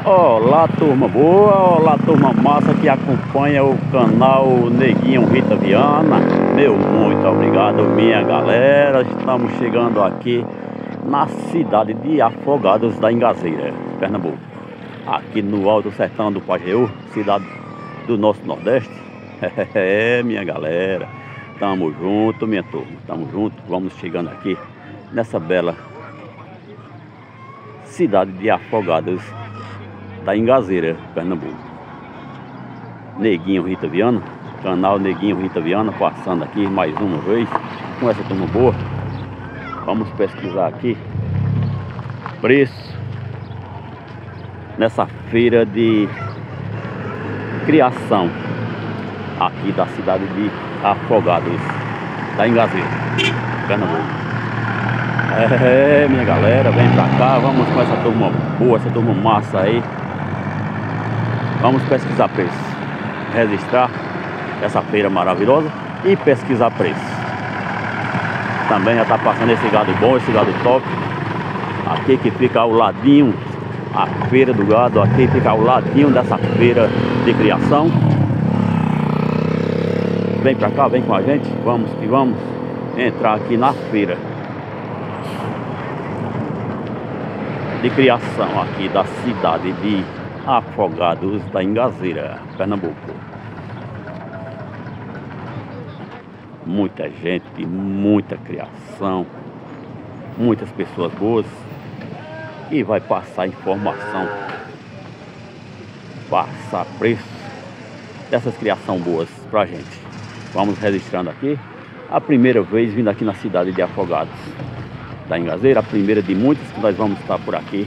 Olá, turma boa, olá, turma massa que acompanha o canal Neguinho Rita Viana. Meu muito obrigado, minha galera. Estamos chegando aqui na cidade de Afogados da Ingazeira, Pernambuco, aqui no Alto Sertão do Pajeú, cidade do nosso Nordeste. É, minha galera, tamo junto, minha turma, tamo junto. Vamos chegando aqui nessa bela cidade de Afogados da Ingazeira, Pernambuco. Neguinho Rita Viana, canal Neguinho Rita Viana, passando aqui mais uma vez com essa turma boa. Vamos pesquisar aqui preço nessa feira de criação aqui da cidade de Afogados da Ingazeira, Pernambuco. É, minha galera, vem pra cá, vamos com essa turma boa, essa turma massa aí. Vamos pesquisar preço, registrar essa feira maravilhosa e pesquisar preço. Também já tá passando esse gado bom, esse gado top. Aqui que fica ao ladinho, a feira do gado, aqui fica ao ladinho dessa feira de criação. Vem pra cá, vem com a gente, vamos que vamos entrar aqui na feira de criação aqui da cidade de Afogados da Ingazeira, Pernambuco. Muita gente, muita criação, muitas pessoas boas, e vai passar informação, passar preço dessas criações boas pra gente. Vamos registrando aqui a primeira vez vindo aqui na cidade de Afogados da Ingazeira, a primeira de muitas que nós vamos estar por aqui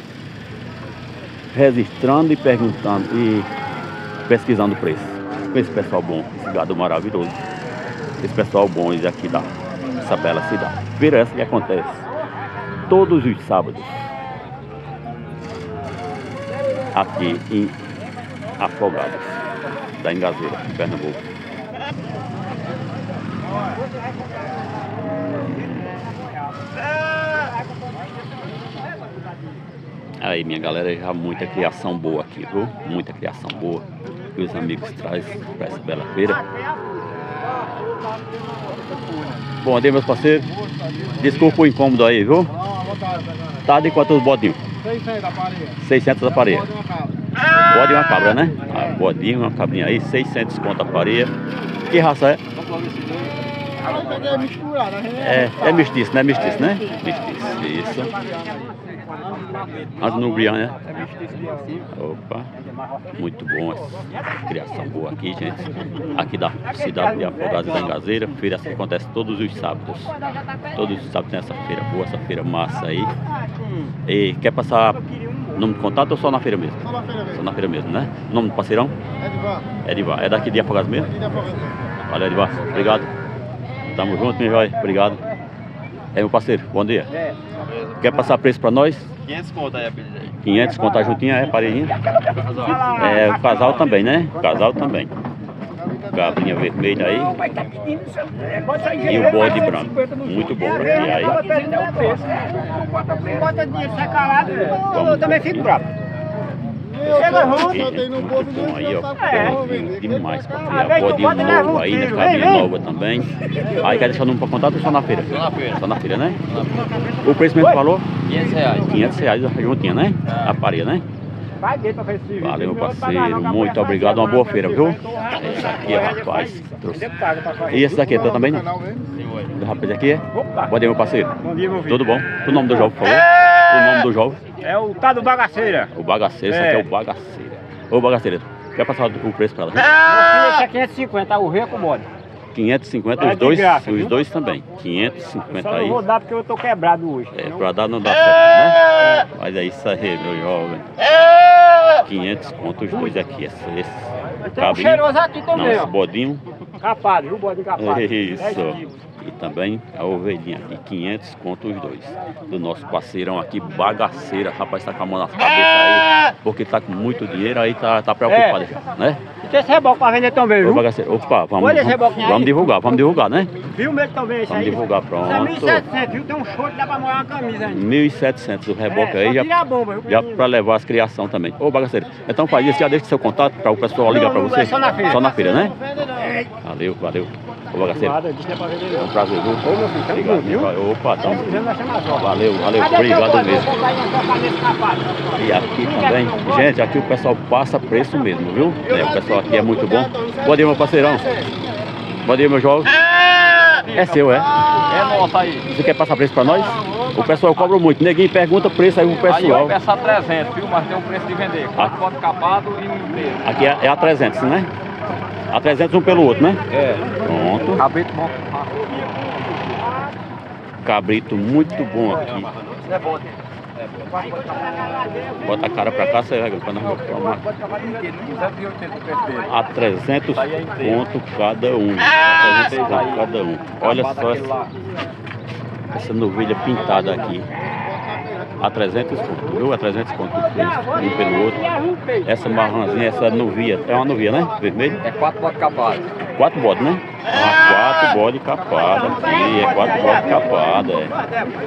registrando e perguntando e pesquisando o preço com esse pessoal bom, esse gado maravilhoso, esse pessoal bom aqui dessa bela cidade. Feira essa que acontece todos os sábados aqui em Afogados da Ingazeira, em Pernambuco. Aí, minha galera, já muita criação boa aqui, viu? Muita criação boa que os amigos trazem para essa bela feira. Bom dia, meus parceiros. Desculpa o incômodo aí, viu? Tá de quantos bodinhos? 600 a pareia. 600 a pareia. Bode e uma cabra, né? Ah, bodinho, uma cabrinha aí, 600 conto a pareia. Que raça é? É mestiço, né? Mestiço, né? Mestiço, isso. As nubrianas, né? Opa, muito bom essa criação boa aqui, gente. Aqui da cidade de Afogados da Ingazeira. Feira que acontece todos os sábados. Todos os sábados tem essa feira boa, essa feira massa aí. E quer passar número de contato ou só na feira mesmo? Só na feira mesmo. Só na feira mesmo, né? Nome do parceirão? Edivar. Edivar. É daqui de Afogados mesmo? Aqui de Afogados. Valeu, Edivar. Obrigado. Tamo junto, meu joia. Obrigado. É, meu parceiro, bom dia. Quer passar preço pra nós? 500 conto aí a pedida aí. 500 conto a juntinha, é, parelhinha? É, o casal também, né? O casal também. Cabrinha vermelha aí. E o bode branco. Muito bom pra criar aí. Bota dinheiro, sai calado, eu também fico bravo. Chega Muito bom aí, ó. Demais pra criar. Bode novo aí, né? Cabrinha nova também. Aí quer deixar o número pra contato ou só na feira? Só na feira. Só na feira, né? O preço mesmo falou? 500 reais. 500 reais a juntinha, né? A pareia, né? Vai dentro pra ver se... Valeu, meu parceiro. Muito obrigado. Uma boa feira, viu? Esse aqui, rapaz. Trouxe. E esse daqui, tá também? Do rapaz aqui, é? Bom dia, meu parceiro. Bom dia, meu filho. Tudo bom? O nome do jovem, por favor? O nome do jovem? É o tal do bagaceira. O bagaceiro, esse aqui é o bagaceiro. Ô, bagaceiro, quer passar o preço pra ela? Meu filho, esse é 550, o rei com o bode. 550, É os de dois, graça, os viu? dois também. Eu 550 só não aí. vou dar porque eu tô quebrado hoje. É, pra dar não dá certo, né? Mas é isso aí, meu jovem. 500 conto os dois aqui. Esse Tem um cabrinho. cheiroso aqui Não, também, esse ó. bodinho. Capado, viu? Bode capado. 10 Isso. quilos. E também a ovelhinha aqui, 500 conto os dois. Do nosso parceirão aqui, bagaceira. Rapaz, tá com a mão na cabeça aí, porque tá com muito dinheiro aí, tá preocupado já, né? Tem esse reboque pra vender também, Ô, viu? bagaceiro, opa, Olha esse reboquinho aí. vamos divulgar, né? Viu mesmo também esse Vamos aí? divulgar, Isso pronto. é 1.700, viu? Tem um show que dá pra molhar uma camisa ainda. 1.700 o reboque aí, só já, tira a bomba, viu? já pra levar as criação também. Ô, bagaceiro, então faz isso, já deixa seu contato para o pessoal ligar para Não, você. é só na feira. Só na feira, né? É. Valeu, valeu. Ô, bagaceiro, Nada, disso não é pra vender é um não. prazer, viu? Ô, meu filho, tamo Obrigado, junto, viu? meu. Opa, então. Precisando nós chamar só. Valeu, valeu, Cadê obrigado teu mesmo. Vou comprar nesse capaz. E aqui também, gente, aqui o pessoal passa preço mesmo, viu? O pessoal aqui é muito bom. Bom dia, meu parceirão. Bom dia, meu jovem. É seu, é? É nossa aí. Você quer passar preço pra nós? O pessoal cobra muito. Neguinho pergunta preço aí pro Aí eu pessoal. peço a 300, viu? Mas tem um preço de vender. 4 bodes capado e um inteiro. Aqui é a 300, né? A 300 um pelo outro, né? É. Pronto. Cabrito bom. Cabrito muito bom aqui. É bom. Bota a cara pra cá, você vai pra nós tomar. 280 o preço dele. A 300 ponto cada um. 300 ponto cada um. Olha só essa novilha pintada aqui. A 300 pontos, viu? A 300 pontos um pelo outro. Essa marronzinha, essa novilha, é uma novilha, né? Vermelho? É 4 bodes capados. 4 bodes, né? Ah, 4 bodes capadas aqui, é 4 bodes capadas, é.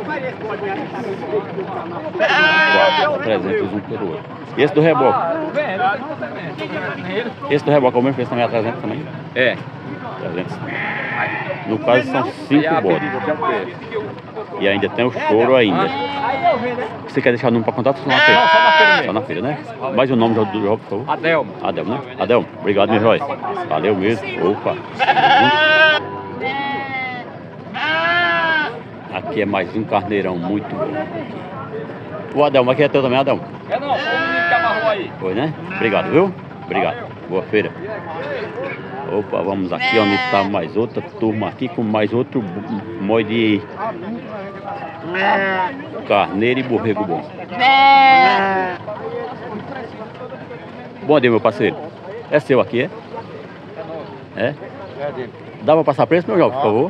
4, 300 um pelo outro. E esse do reboque? Esse do reboque é o mesmo preço também, a 300 também? É. 300. No caso são 5 bodes. E ainda tem o choro ainda. Você quer deixar o número para contato? Só na feira? Não, só na feira mesmo. Só na feira, né? Mais o nome do jogo, por favor. Adelmo. Adelmo, né? Adelmo, obrigado, meu Roy. Valeu mesmo. Opa. Aqui é mais um carneirão muito bom. O Adelmo aqui é teu também, Adelmo? É não, foi o menino que amarrou aí. Foi, né? Obrigado, viu? Obrigado. Boa feira. Opa, vamos aqui onde está mais outra turma aqui com mais outro molho de carneiro e borrego bom. Bom dia, meu parceiro. É seu aqui, é? É? É dele. Dá pra passar preço, meu jovem, por favor?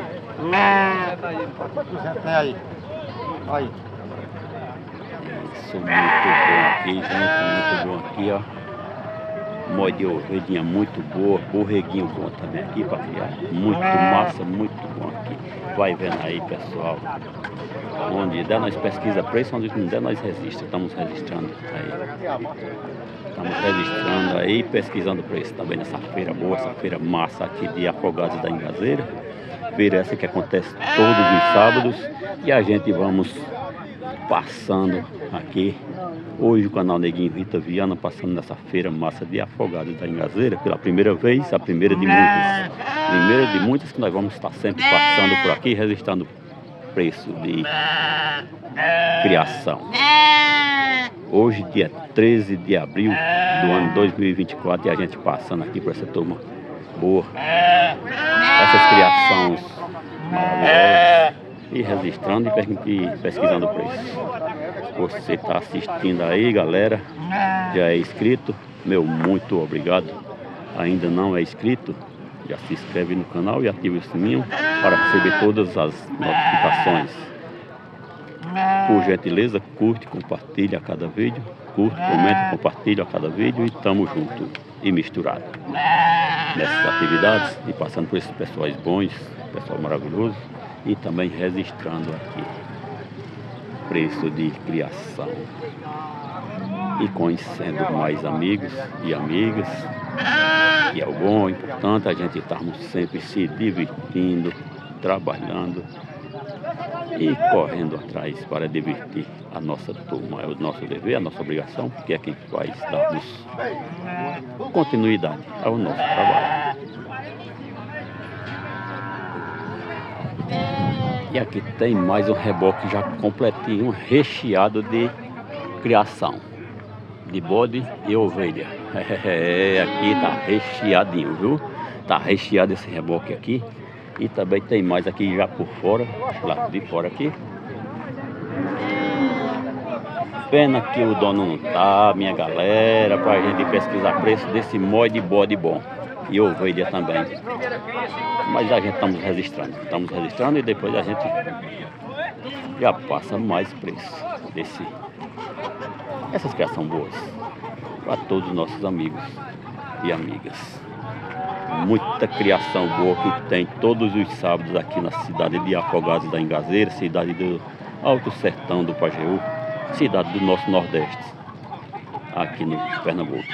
Tem aí. Aí. Isso, muito bom aqui, gente, muito bom aqui, ó. Molho de ovelhinha muito boa, borreguinho bom também aqui para criar. Muito massa, muito bom aqui. Vai vendo aí, pessoal. Onde der, nós pesquisa preço, onde não der, nós resiste. Estamos registrando aí. Estamos registrando aí, pesquisando preço também nessa feira boa, essa feira massa aqui de Afogados da Ingazeira. Feira essa que acontece todos os sábados. E a gente vamos passando aqui. Hoje o canal Neguinho Rita Viana passando nessa feira massa de Afogados da Ingazeira pela primeira vez, a primeira de muitas. Primeira de muitas que nós vamos estar sempre passando por aqui, registrando preço de criação. Hoje, dia 13 de abril do ano 2024, e a gente passando aqui por essa turma boa. Essas criações maravilhosas. E registrando e pesquisando o preço. Você está assistindo aí, galera, já é inscrito, meu muito obrigado. Ainda não é inscrito, já se inscreve no canal e ativa o sininho para receber todas as notificações. Por gentileza, curte, compartilha a cada vídeo, curte, comenta, compartilha a cada vídeo e tamo junto e misturado nessas atividades e passando por esses pessoais bons, pessoal maravilhoso. E também registrando aqui preço de criação e conhecendo mais amigos e amigas, que é o bom, importante a gente estarmos sempre se divertindo, trabalhando e correndo atrás para divertir a nossa turma. É o nosso dever, a nossa obrigação, que é quem faz darmos continuidade ao nosso trabalho. E aqui tem mais um reboque já completinho, recheado de criação de bode e ovelha. Aqui tá recheadinho, viu? Tá recheado esse reboque aqui. E também tem mais aqui já por fora, lá de fora aqui. Pena que o dono não tá, minha galera, pra gente pesquisar preço desse molho de bode bom. E ovelha também. Mas a gente estamos registrando e depois a gente já passa mais preço essas criações boas para todos os nossos amigos e amigas. Muita criação boa que tem todos os sábados aqui na cidade de Afogados da Ingazeira, cidade do Alto Sertão do Pajeú, cidade do nosso Nordeste, aqui no Pernambuco.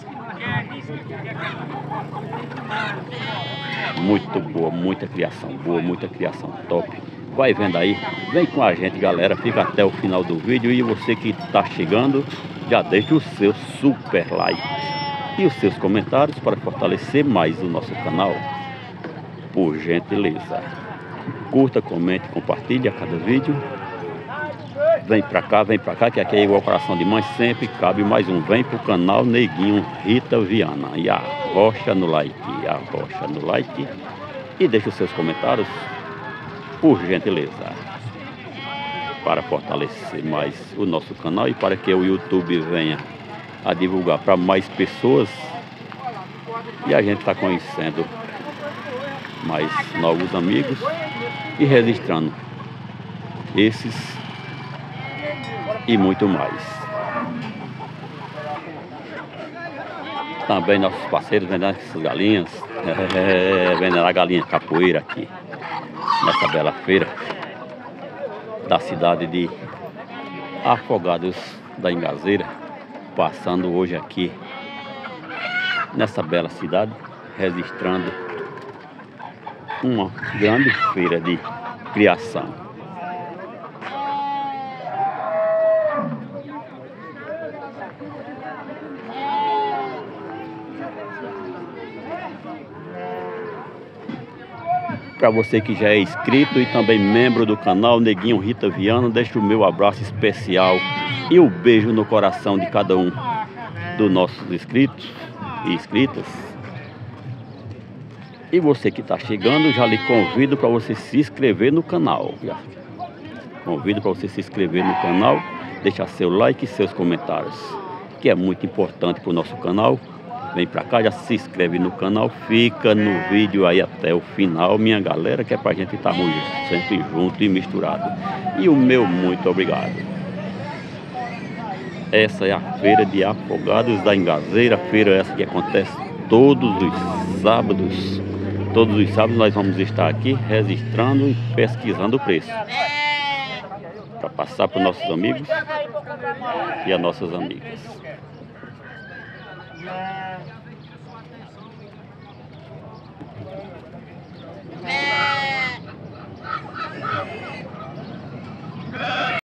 Muito boa, muita criação boa, muita criação top. Vai vendo aí, vem com a gente, galera, fica até o final do vídeo. E você que está chegando, já deixa o seu super like e os seus comentários para fortalecer mais o nosso canal, por gentileza. Curta, comente, compartilhe a cada vídeo. Vem pra cá, que aqui é igual coração de mãe, sempre cabe mais um. Vem pro canal Neguinho Rita Viana. E arrocha no like, e deixa os seus comentários, por gentileza, para fortalecer mais o nosso canal e para que o YouTube venha a divulgar para mais pessoas e a gente está conhecendo mais novos amigos e registrando esses e muito mais. Também nossos parceiros vendendo essas galinhas, vendendo a galinha capoeira aqui nessa bela feira da cidade de Afogados da Ingazeira, passando hoje aqui nessa bela cidade, registrando uma grande feira de criação. Para você que já é inscrito e também membro do canal Neguinho Rita Viana, deixo o meu abraço especial e um beijo no coração de cada um dos nossos inscritos e inscritas. E você que está chegando, já lhe convido para você se inscrever no canal. Convido para você se inscrever no canal, deixar seu like e seus comentários, que é muito importante para o nosso canal. Vem pra cá, já se inscreve no canal, fica no vídeo aí até o final, minha galera, que é pra gente estar sempre junto e misturado. E o meu muito obrigado. Essa é a feira de Afogados da Ingazeira, feira essa que acontece todos os sábados. Todos os sábados nós vamos estar aqui registrando e pesquisando o preço, para passar para os nossos amigos e as nossas amigas.